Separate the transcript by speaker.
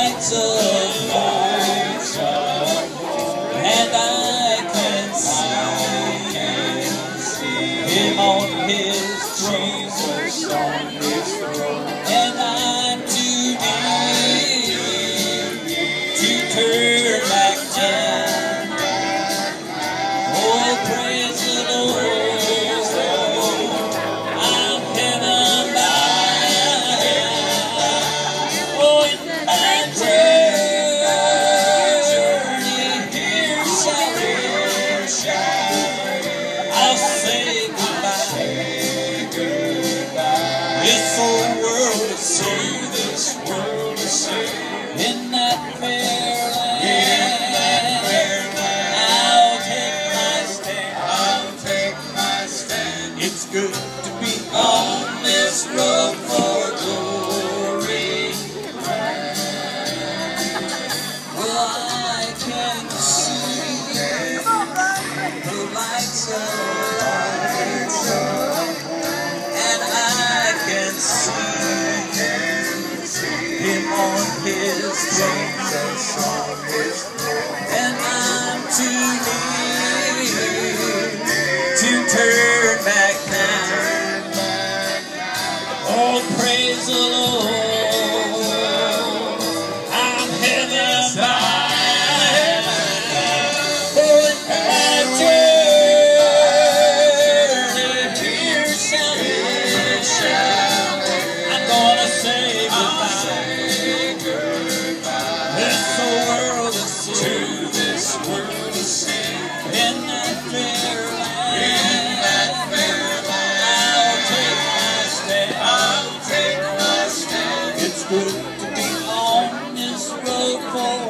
Speaker 1: lights of and I can see him on his throne, Jesus on his throne, and I'm too deep to turn back now. Oh, praise the Lord, I'm heaven bound. Oh, in my journey here I'll say goodbye. This old world to see, this world to see. In that fair land, I'll take my stand. It's good to be on this road for glory. Well, I can see the lights of and I can see him on his throne, and I'm too near to turn back now. Oh, praise the Lord, I'm heaven bound. Oh, in my journey here I'm gonna say goodbye. This whole world is to this world to see. In that fair land, I'll take my stand. It's good to be on this road for